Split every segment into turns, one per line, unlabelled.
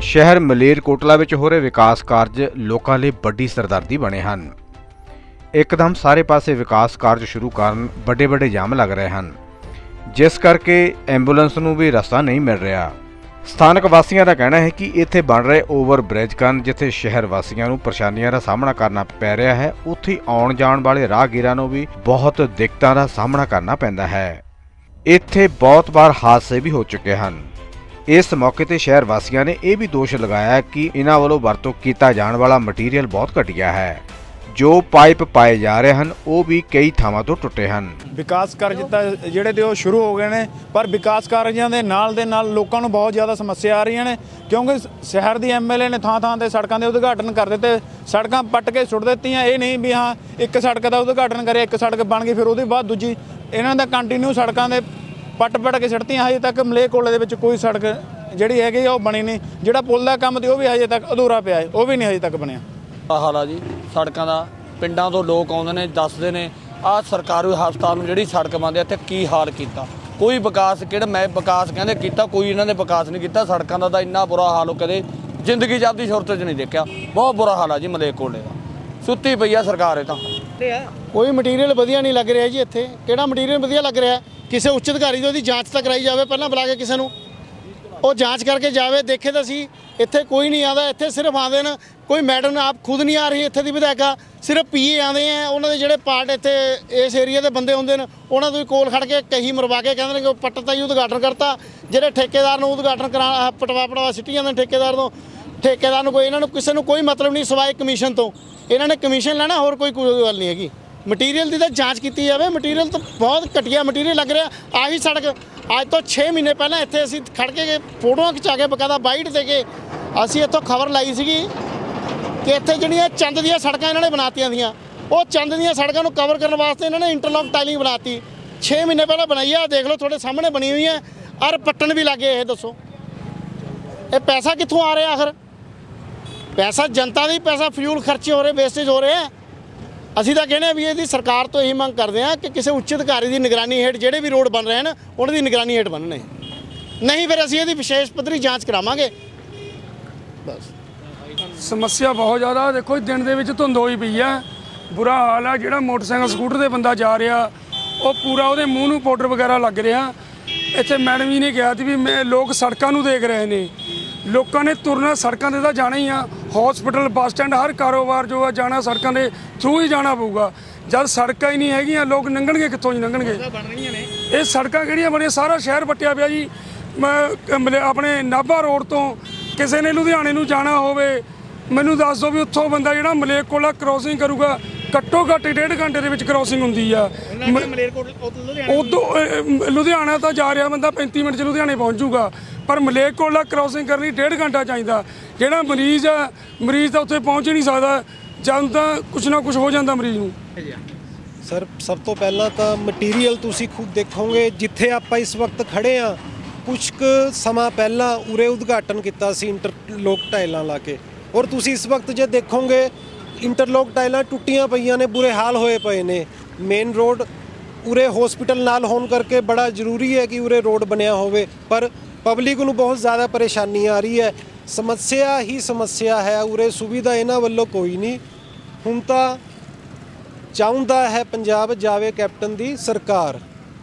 शहर मलेरकोटला विच हो रहे विकास कारज लोकां लई वड्डी सरदर्दी बने हन। एकदम सारे पासे विकास कारज शुरू कारण बड़े बड़े जाम लग रहे हैं, जिस करके एंबूलेंस नूं भी रस्ता नहीं मिल रहा। स्थानक वासियों का कहना है कि इत्थे बन रहे ओवर ब्रिज कारण जिथे शहर वासियों नूं परेशानियां का सामना करना पै रहा है, उत्थे आउण जाण वाले राहगीरां नूं भी बहुत दिक्कतां का सामना करना पैंदा है। इत्थे बहुत बार हादसे भी हो चुके हैं। इस मौके ते शहर वासियों ने यह भी दोष लगाया कि इन्हां वालों वरतों कीता जाण वाला मटीरियल बहुत घटिया है। जो पाइप पाए जा रहे हैं वो भी कई थावां तो टुटे हैं।
विकास कारज तां जिहड़े ते शुरू हो गए ने, पर विकास कारजां दे नाल लोकां नूं बहुत ज़्यादा समस्या आ रही ने, क्योंकि शहर दी MLA ने थां थां ते सड़कों के उद्घाटन कर दिते, सड़कां पट के सुट दित्तियां। ये नहीं भी हाँ एक सड़क का उद्घाटन करे, एक सड़क बन गई, फिर उसदे बाद दूजी इन्हां दा कंटीन्यू सड़कों के पट के सड़तियां। हजे तक मलेरकोटले दे विच कोई सड़क जिहड़ी हैगी वो बनी नहीं। जिहड़ा पुल दा काम ते वो भी हजे तक अधूरा पिया है, वो भी नहीं हजे तक बनया।
हाल आ जी सड़कों का, पिंडों तो लोग आउंदे ने दसदे ने आ सरकारी हस्पताल नूं जिहड़ी सड़क बनदी इत्थे की हाल कीता। कोई विकास किहड़ा मैं विकास कहंदे कीता, कोई इन्हां ने विकास नहीं कीता। सड़कों का तां इन्ना बुरा हाल हो कदे जिंदगी च आपदी सुरत च नहीं देखिया। बहुत बुरा हाल है जी मलेरकोटले का, सुत्ती पई आ सरकार। तां
कोई मटीरियल वधिया नहीं लग रहा जी। इत्थे किहड़ा मटीरियल वधिया लग रहा? किसी उच्च अधिकारी तो जांच तक कराई जाए, पहला बुला के किसी नूं ਉਹ ਜਾਂਚ ਕਰਕੇ ਜਾਵੇ, ਦੇਖੇ ਤਾਂ ਸੀ। ਇੱਥੇ ਕੋਈ ਨਹੀਂ ਆਉਂਦਾ, ਇੱਥੇ ਸਿਰਫ ਆਉਂਦੇ ਨੇ ਕੋਈ ਮੈਡਮ ਆਪ ਖੁਦ ਨਹੀਂ ਆ ਰਹੀ ਇੱਥੇ ਦੀ ਵਿਧਾਇਕਾ, ਸਿਰਫ PA ਆਉਂਦੇ ਆ। ਉਹਨਾਂ ਦੇ ਜਿਹੜੇ ਪਾਰਟ ਇੱਥੇ ਇਸ ਏਰੀਆ ਦੇ ਬੰਦੇ ਹੁੰਦੇ ਨੇ ਉਹਨਾਂ ਤੋਂ ਵੀ ਕੋਲ ਖੜ ਕੇ ਕਹੀ ਮਰਵਾ ਕੇ ਕਹਿੰਦੇ ਨੇ ਕਿ ਪੱਟਤਾ ਹੀ ਉਦਘਾਟਨ ਕਰਤਾ। ਜਿਹੜੇ ਠੇਕੇਦਾਰ ਨੂੰ ਉਦਘਾਟਨ ਕਰਾ ਪਟਵਾ ਸਿੱਟੀ ਜਾਂਦੇ ਠੇਕੇਦਾਰ ਨੂੰ ਕੋਈ ਇਹਨਾਂ ਨੂੰ ਕਿਸੇ ਨੂੰ ਕੋਈ ਮਤਲਬ ਨਹੀਂ ਸਿਵਾਏ ਕਮਿਸ਼ਨ ਤੋਂ। ਇਹਨਾਂ ਨੇ ਕਮਿਸ਼ਨ ਲੈਣਾ, ਹੋਰ ਕੋਈ ਗੱਲ ਨਹੀਂ ਹੈਗੀ। ਮਟੀਰੀਅਲ ਦੀ ਤਾਂ ਜਾਂਚ ਕੀਤੀ ਜਾਵੇ। ਮਟੀਰੀਅਲ ਤਾਂ ਬਹੁਤ ਘਟੀਆ ਮਟੀਰੀਅਲ ਲੱਗ ਰਿਹਾ। ਆਹੀ ਸੜਕ ਅੱਜ ਤੋਂ 6 ਮਹੀਨੇ ਪਹਿਲਾਂ ਇੱਥੇ ਅਸੀਂ ਖੜ ਕੇ ਫੋਟੋਆਂ ਖਿਚਾ ਕੇ ਬਕਾਇਦਾ ਬਾਈਟ ਦੇ ਕੇ ਅਸੀਂ ਇੱਥੋਂ ਖਬਰ ਲਾਈ ਸੀਗੀ ਕਿ ਇੱਥੇ ਜਿਹੜੀਆਂ ਚੰਦ ਦੀਆਂ ਸੜਕਾਂ ਇਹਨਾਂ ਨੇ ਬਣਾਤੀਆਂ ਦੀਆਂ, ਉਹ ਚੰਦ ਦੀਆਂ ਸੜਕਾਂ ਨੂੰ ਕਵਰ ਕਰਨ ਵਾਸਤੇ ਇਹਨਾਂ ਨੇ ਇੰਟਰਲੌਕ ਟਾਈਲਿੰਗ ਬਣਾਤੀ। 6 ਮਹੀਨੇ ਪਹਿਲਾਂ ਬਣਾਈ ਆ, ਦੇਖ ਲਓ ਤੁਹਾਡੇ ਸਾਹਮਣੇ ਬਣੀ ਹੋਈ ਹੈ। ਔਰ ਪੱਟਣ ਵੀ ਲੱਗੇ। ਇਹ ਦੱਸੋ ਇਹ ਪੈਸਾ ਕਿੱਥੋਂ ਆ ਰਿਹਾ? ਆਖਰ ਪੈਸਾ ਜਨਤਾ ਦਾ ਹੀ ਪੈਸਾ, ਫਿਊਲ ਖਰਚੇ ਹੋ ਰਹੇ, ਵੇਸਟੇਜ ਹੋ ਰਿਹਾ। ਅਸੀਂ ਤਾਂ ਕਹਿੰਦੇ ਵੀ ਇਹਦੀ ਸਰਕਾਰ ਤੋਂ ਇਹੀ ਮੰਗ ਕਰਦੇ ਹਾਂ ਕਿ ਕਿਸੇ ਉੱਚ ਅਧਿਕਾਰੀ ਦੀ ਨਿਗਰਾਨੀ ਹੇਠ ਜਿਹੜੇ ਵੀ ਰੋਡ ਬਣ ਰਹੇ ਹਨ ਉਹਨਾਂ ਦੀ ਨਿਗਰਾਨੀ ਹੇਠ ਬਣਨੇ, ਨਹੀਂ ਫਿਰ ਅਸੀਂ ਇਹਦੀ ਵਿਸ਼ੇਸ਼ ਪੱਧਰੀ ਜਾਂਚ ਕਰਾਵਾਂਗੇ। ਬਸ
ਸਮੱਸਿਆ ਬਹੁਤ ਜ਼ਿਆਦਾ। ਦੇਖੋ ਦਿਨ ਦੇ ਵਿੱਚ ਧੁੰਦ ਹੋਈ ਪਈ ਆ, ਬੁਰਾ ਹਾਲ ਆ। ਜਿਹੜਾ ਮੋਟਰਸਾਈਕਲ ਸਕੂਟਰ ਦੇ ਬੰਦਾ ਜਾ ਰਿਹਾ ਉਹ ਪੂਰਾ ਉਹਦੇ ਮੂੰਹ ਨੂੰ ਪਾਊਡਰ ਵਗੈਰਾ ਲੱਗ ਰਿਹਾ। ਇੱਥੇ ਮੈਡਮ ਜੀ ਨੇ ਕਿਹਾ ਸੀ ਵੀ ਲੋਕ ਸੜਕਾਂ ਨੂੰ ਦੇਖ ਰਹੇ ਨੇ, ਲੋਕਾਂ ਨੇ ਤੁਰਨਾ ਸੜਕਾਂ 'ਤੇ ਤਾਂ ਜਾਣਾ ਹੀ ਆ। ਹਸਪੀਟਲ, ਬੱਸ ਸਟੈਂਡ, ਹਰ ਕਾਰੋਬਾਰ ਜੋ ਆ ਜਾਣਾ ਸੜਕਾਂ ਦੇ ਥਰੂ ਹੀ ਜਾਣਾ ਪਊਗਾ। ਜਦ ਸੜਕਾਂ ਹੀ ਨਹੀਂ ਹੈਗੀਆਂ ਲੋਕ ਲੰਘਣਗੇ ਕਿੱਥੋਂ ਜੀ? ਲੰਘਣਗੇ ਇਹ ਸੜਕਾਂ ਕਿਹੜੀਆਂ ਬਣੀਆਂ? ਸਾਰਾ ਸ਼ਹਿਰ ਪੱਟਿਆ ਪਿਆ ਜੀ। ਆਪਣੇ ਨਾਭਾ ਰੋਡ ਤੋਂ ਕਿਸੇ ਨੇ ਲੁਧਿਆਣੇ ਨੂੰ ਜਾਣਾ ਹੋਵੇ, ਮੈਨੂੰ ਦੱਸ ਦਿਓ ਵੀ ਉੱਥੋਂ ਬੰਦਾ ਜਿਹੜਾ ਮਲੇਰਕੋਟਲਾ ਕ੍ਰੋਸਿੰਗ ਕਰੂਗਾ ਘੱਟੋ ਘੱਟ 1.5 ਘੰਟੇ ਦੇ ਵਿੱਚ ਕ੍ਰੋਸਿੰਗ ਹੁੰਦੀ ਆ। ਉਦੋਂ ਲੁਧਿਆਣਾ ਤਾਂ ਜਾ ਰਿਹਾ ਬੰਦਾ 35 ਮਿੰਟ 'ਚ ਲੁਧਿਆਣੇ ਪਹੁੰਚ ਜੂਗਾ, ਪਰ ਮਲੇਰਕੋਟਲਾ ਕ੍ਰੋਸਿੰਗ ਕਰਨ ਲਈ 1.5 ਘੰਟਾ ਚਾਹੀਦਾ। ਜਿਹੜਾ ਮਰੀਜ਼ ਆ, ਮਰੀਜ਼ ਤਾਂ ਉੱਥੇ ਪਹੁੰਚ ਹੀ ਨਹੀਂ ਸਕਦਾ ਜਦ ਤਾਂ ਕੁਛ ਨਾ ਕੁਛ ਹੋ ਜਾਂਦਾ ਮਰੀਜ਼ ਨੂੰ।
ਸਰ ਸਭ ਤੋਂ ਪਹਿਲਾਂ ਤਾਂ ਮਟੀਰੀਅਲ ਤੁਸੀਂ ਖੁਦ ਦੇਖੋਗੇ। ਜਿੱਥੇ ਆਪਾਂ ਇਸ ਵਕਤ ਖੜੇ ਆ, ਕੁਛ ਕੁ ਸਮਾਂ ਪਹਿਲਾਂ ਉਰੇ ਉਦਘਾਟਨ ਕੀਤਾ ਸੀ ਇੰਟਰਲੋਕ ਟਾਈਲਾਂ ਲਾ ਕੇ, ਔਰ ਤੁਸੀਂ ਇਸ ਵਕਤ ਜੇ ਦੇਖੋਗੇ ਇੰਟਰਲੋਕ ਟਾਈਲਾਂ ਟੁੱਟੀਆਂ ਪਈਆਂ ਨੇ, ਬੁਰੇ ਹਾਲ ਹੋਏ ਪਏ ਨੇ। ਮੇਨ ਰੋਡ ਉਰੇ ਹਸਪੀਟਲ ਨਾਲ ਹੋਣ ਕਰਕੇ ਬੜਾ ਜ਼ਰੂਰੀ ਹੈ ਕਿ ਉਰੇ ਰੋਡ ਬਣਿਆ ਹੋਵੇ, ਪਰ ਪਬਲਿਕ ਨੂੰ ਬਹੁਤ ਜ਼ਿਆਦਾ ਪਰੇਸ਼ਾਨੀ ਆ ਰਹੀ ਹੈ। ਸਮੱਸਿਆ ਹੀ ਸਮੱਸਿਆ ਹੈ ਉਰੇ, ਸੁਵਿਧਾ ਇਹਨਾਂ ਵੱਲੋਂ ਕੋਈ ਨਹੀਂ। ਹੁਣ ਤਾਂ ਚਾਹੁੰਦਾ ਹੈ ਪੰਜਾਬ ਜਾਵੇ ਕੈਪਟਨ ਦੀ ਸਰਕਾਰ।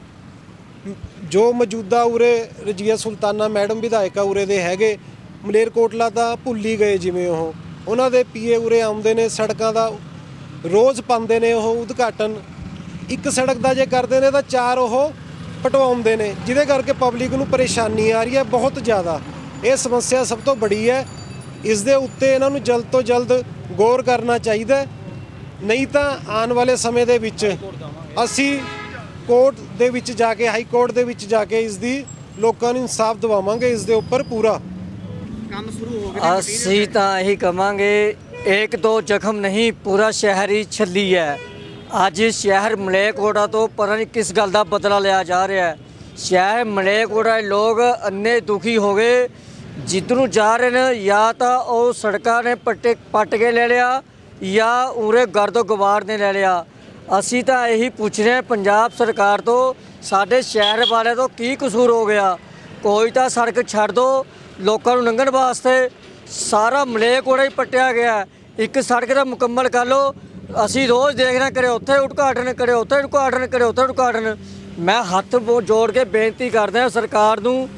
ਜੋ ਮੌਜੂਦਾ ਉਰੇ ਰਜੀਆ ਸੁਲਤਾਨਾ ਮੈਡਮ ਵਿਧਾਇਕਾ ਉਰੇ ਦੇ ਹੈਗੇ, ਮਲੇਰਕੋਟਲਾ ਤਾਂ ਭੁੱਲ ਹੀ ਗਏ। ਜਿਵੇਂ ਉਹਨਾਂ ਦੇ PA ਉਰੇ ਆਉਂਦੇ ਨੇ, ਸੜਕਾਂ ਦਾ ਰੋਜ਼ ਪਾਉਂਦੇ ਨੇ ਉਹ ਉਦਘਾਟਨ। ਇੱਕ ਸੜਕ ਦਾ ਜੇ ਕਰਦੇ ਨੇ ਤਾਂ 4 ਉਹ ਪਟਵਾਉਂਦੇ ਨੇ, ਜਿਹਦੇ ਕਰਕੇ ਪਬਲਿਕ ਨੂੰ ਪਰੇਸ਼ਾਨੀ ਆ ਰਹੀ ਹੈ ਬਹੁਤ ਜ਼ਿਆਦਾ। ਇਹ ਸਮੱਸਿਆ ਸਭ ਤੋਂ ਬੜੀ ਹੈ। ਇਸ ਦੇ ਉੱਤੇ ਇਹਨਾਂ ਨੂੰ ਜਲਦ ਤੋਂ ਜਲਦ ਗੌਰ ਕਰਨਾ ਚਾਹੀਦਾ, ਨਹੀਂ ਤਾਂ ਆਉਣ ਵਾਲੇ ਸਮੇਂ ਦੇ ਵਿੱਚ ਅਸੀਂ ਕੋਰਟ ਦੇ ਵਿੱਚ ਜਾ ਕੇ, ਹਾਈ ਕੋਰਟ ਦੇ ਵਿੱਚ ਜਾ ਕੇ ਇਸ ਦੀ ਲੋਕਾਂ ਨੂੰ ਇਨਸਾਫ ਦਿਵਾਵਾਂਗੇ। ਇਸ ਦੇ ਉੱਪਰ ਪੂਰਾ ਕੰਮ ਸ਼ੁਰੂ ਹੋ ਗਿਆ।
ਅਸੀਂ ਤਾਂ ਇਹੀ ਕਵਾਂਗੇ, ਇੱਕ ਦੋ ਜ਼ਖਮ ਨਹੀਂ ਪੂਰਾ ਸ਼ਹਿਰ ਹੀ ਛੱਲੀ ਹੈ। ਅੱਜ ਸ਼ਹਿਰ ਮਲੇਰਕੋਟਲਾ ਤੋਂ ਪਤਾ ਨਹੀਂ ਕਿਸ ਗੱਲ ਦਾ ਬਦਲਾ ਲਿਆ ਜਾ ਰਿਹਾ ਹੈ। ਸ਼ਹਿਰ ਮਲੇਰਕੋਟਲਾ ਦੇ ਲੋਕ ਇੰਨੇ ਦੁਖੀ ਹੋ ਗਏ, ਜਿੱਧਰ ਨੂੰ ਜਾ ਰਹੇ ਨੇ ਜਾਂ ਤਾਂ ਉਹ ਸੜਕਾਂ ਨੇ ਪੱਟ ਕੇ ਲੈ ਲਿਆ ਜਾਂ ਉਰੇ ਗਰਦੋ ਗਵਾਰ ਨੇ ਲੈ ਲਿਆ। ਅਸੀਂ ਤਾਂ ਇਹੀ ਪੁੱਛ ਰਹੇ ਪੰਜਾਬ ਸਰਕਾਰ ਤੋਂ, ਸਾਡੇ ਸ਼ਹਿਰ ਵਾਲੇ ਤੋਂ ਕੀ ਕਸੂਰ ਹੋ ਗਿਆ? ਕੋਈ ਤਾਂ ਸੜਕ ਛੱਡ ਦਿਓ ਲੋਕਾਂ ਨੂੰ ਲੰਘਣ ਵਾਸਤੇ, ਸਾਰਾ ਮਲੇਰਕੋਟਲਾ ਹੀ ਪੱਟਿਆ ਗਿਆ। ਇੱਕ ਸੜਕ ਦਾ ਮੁਕੰਮਲ ਕਰ ਲਓ। ਅਸੀਂ ਰੋਜ਼ ਦੇਖ ਰਹੇ ਕਰੇ ਉੱਥੇ ਉਦਘਾਟਨ, ਕਰੇ ਉੱਥੇ ਉਦਘਾਟਨ, ਕਰੇ ਉੱਥੇ ਉਦਘਾਟਨ। ਮੈਂ ਹੱਥ ਜੋੜ ਕੇ ਬੇਨਤੀ ਕਰਦਾ ਸਰਕਾਰ ਨੂੰ,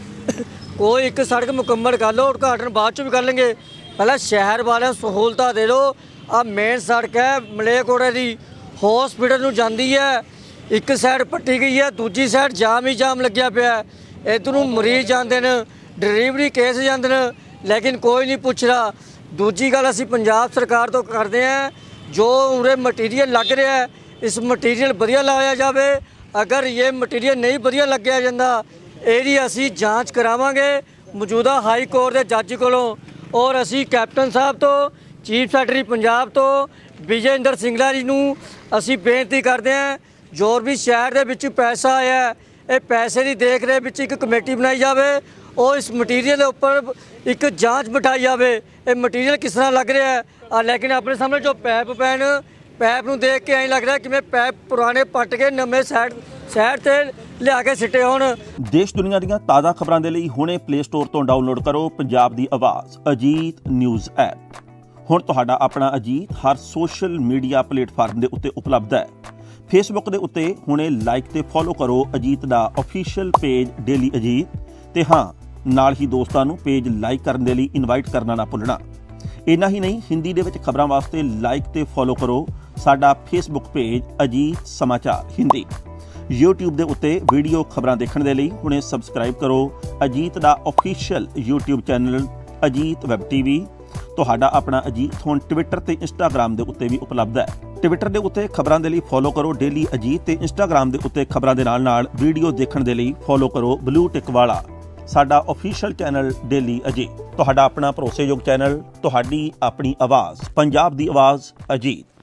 ਕੋਈ ਇੱਕ ਸੜਕ ਮੁਕੰਮਲ ਕਰ ਲਓ, ਉਦਘਾਟਨ ਬਾਅਦ 'ਚ ਵੀ ਕਰ ਲੈਂਗੇ, ਪਹਿਲਾਂ ਸ਼ਹਿਰ ਵਾਲਿਆਂ ਸਹੂਲਤਾਂ ਦੇ ਦਿਓ। ਆ ਮੇਨ ਸੜਕ ਹੈ ਮਲੇਰਕੋਟਲਾ ਦੀ, ਹੌਸਪੀਟਲ ਨੂੰ ਜਾਂਦੀ ਹੈ, ਇੱਕ ਸਾਈਡ ਪੱਟੀ ਗਈ ਹੈ, ਦੂਜੀ ਸਾਈਡ ਜਾਮ ਹੀ ਜਾਮ ਲੱਗਿਆ ਪਿਆ। ਇੱਧਰ ਨੂੰ ਮਰੀਜ਼ ਜਾਂਦੇ ਨੇ, ਡਿਲੀਵਰੀ ਕੇਸ ਜਾਂਦੇ ਨੇ, ਲੇਕਿਨ ਕੋਈ ਨਹੀਂ ਪੁੱਛ ਰਿਹਾ। ਦੂਜੀ ਗੱਲ ਅਸੀਂ ਪੰਜਾਬ ਸਰਕਾਰ ਤੋਂ ਕਰਦੇ ਹਾਂ, ਜੋ ਉਰੇ ਮਟੀਰੀਅਲ ਲੱਗ ਰਿਹਾ ਹੈ, ਇਸ ਮਟੀਰੀਅਲ ਵਧੀਆ ਲਾਇਆ ਜਾਵੇ। ਅਗਰ ਇਹ ਮਟੀਰੀਅਲ ਨਹੀਂ ਵਧੀਆ ਲੱਗਿਆ ਜਾਂਦਾ, ਇਹਦੀ ਅਸੀਂ ਜਾਂਚ ਕਰਾਵਾਂਗੇ ਮੌਜੂਦਾ ਹਾਈ ਕੋਰਟ ਦੇ ਜੱਜ ਕੋਲੋਂ। ਔਰ ਅਸੀਂ ਕੈਪਟਨ ਸਾਹਿਬ ਤੋਂ, ਚੀਫ ਸੈਕਟਰੀ ਪੰਜਾਬ ਤੋਂ ਵਿਜੇ ਇੰਦਰ ਸਿੰਗਲਾ ਜੀ ਨੂੰ ਅਸੀਂ ਬੇਨਤੀ ਕਰਦੇ ਹਾਂ, ਜੋ ਵੀ ਸ਼ਹਿਰ ਦੇ ਵਿੱਚ ਪੈਸਾ ਆਇਆ, ਇਹ ਪੈਸੇ ਦੀ ਦੇਖ ਰੇਖ ਵਿੱਚ ਇੱਕ ਕਮੇਟੀ ਬਣਾਈ ਜਾਵੇ। ਉਹ ਇਸ ਮਟੀਰੀਅਲ ਦੇ ਉੱਪਰ ਇੱਕ ਜਾਂਚ ਬਿਠਾਈ ਜਾਵੇ, ਇਹ ਮਟੀਰੀਅਲ ਕਿਸ ਤਰ੍ਹਾਂ ਲੱਗ ਰਿਹਾ ਹੈ। ਲੇਕਿਨ ਆਪਣੇ ਸਾਹਮਣੇ ਜੋ ਪੈਪ ਪੈਣ, ਪੈਪ ਨੂੰ ਦੇਖ ਕੇ ਐਂ ਲੱਗ ਰਿਹਾ ਕਿਵੇਂ ਪੈਪ ਪੁਰਾਣੇ ਪੱਟ ਕੇ ਨਵੇਂ ਸਾਈਡ ਤੇ ਲਿਆ ਕੇ ਸਿੱਟੇ ਹੋਣ।
ਦੇਸ਼ ਦੁਨੀਆ ਦੀਆਂ ਤਾਜ਼ਾ ਖਬਰਾਂ ਦੇ ਲਈ ਹੁਣੇ ਪਲੇ ਸਟੋਰ ਤੋਂ ਡਾਊਨਲੋਡ ਕਰੋ ਪੰਜਾਬ ਦੀ ਆਵਾਜ਼ ਅਜੀਤ ਨਿਊਜ਼ ਐਪ। ਹੁਣ ਤੁਹਾਡਾ ਆਪਣਾ ਅਜੀਤ ਹਰ ਸੋਸ਼ਲ ਮੀਡੀਆ ਪਲੇਟਫਾਰਮ ਦੇ ਉੱਤੇ ਉਪਲਬਧ ਹੈ। ਫੇਸਬੁੱਕ ਦੇ ਉੱਤੇ ਹੁਣੇ ਲਾਈਕ ਤੇ ਫੋਲੋ ਕਰੋ ਅਜੀਤ ਦਾ ਅਫੀਸ਼ੀਅਲ ਪੇਜ ਡੇਲੀ ਅਜੀਤ, ਤੇ ਹਾਂ ਨਾਲ ਹੀ ਦੋਸਤਾਂ ਨੂੰ ਪੇਜ ਲਾਈਕ ਕਰਨ ਦੇ ਲਈ ਇਨਵਾਈਟ ਕਰਨਾ ਨਾ ਭੁੱਲਣਾ। ਇੰਨਾ ਹੀ ਨਹੀਂ, ਹਿੰਦੀ ਦੇ ਵਿੱਚ ਖਬਰਾਂ ਵਾਸਤੇ ਲਾਈਕ ਤੇ ਫੋਲੋ ਕਰੋ ਸਾਡਾ ਫੇਸਬੁੱਕ ਪੇਜ ਅਜੀਤ ਸਮਾਚਾਰ ਹਿੰਦੀ। YouTube ਦੇ ਉੱਤੇ ਵੀਡੀਓ ਖਬਰਾਂ ਦੇਖਣ ਦੇ ਲਈ ਹੁਣੇ ਸਬਸਕ੍ਰਾਈਬ ਕਰੋ ਅਜੀਤ ਦਾ official YouTube channel Ajit web TV. ਤੁਹਾਡਾ ਆਪਣਾ ਅਜੀਤ ਹੁਣ ਟਵਿੱਟਰ ਤੇ ਇੰਸਟਾਗ੍ਰਾਮ ਦੇ ਉੱਤੇ ਵੀ ਉਪਲਬਧ ਹੈ। ਟਵਿੱਟਰ ਦੇ ਉੱਤੇ ਖਬਰਾਂ ਦੇ ਲਈ ਫੋਲੋ ਕਰੋ ਡੇਲੀ ਅਜੀਤ, ਤੇ ਇੰਸਟਾਗ੍ਰਾਮ ਦੇ ਉੱਤੇ ਖਬਰਾਂ ਦੇ ਨਾਲ ਵੀਡੀਓ ਦੇਖਣ ਦੇ ਲਈ ਫੋਲੋ ਕਰੋ ਬਲੂ ਟਿਕ ਵਾਲਾ ਸਾਡਾ ਅਫੀਸ਼ੀਅਲ ਚੈਨਲ ਡੇਲੀ ਅਜੀਤ। ਤੁਹਾਡਾ ਆਪਣਾ ਭਰੋਸੇਯੋਗ ਚੈਨਲ, ਤੁਹਾਡੀ ਆਪਣੀ ਆਵਾਜ਼, ਪੰਜਾਬ ਦੀ ਆਵਾਜ਼ ਅਜੀਤ।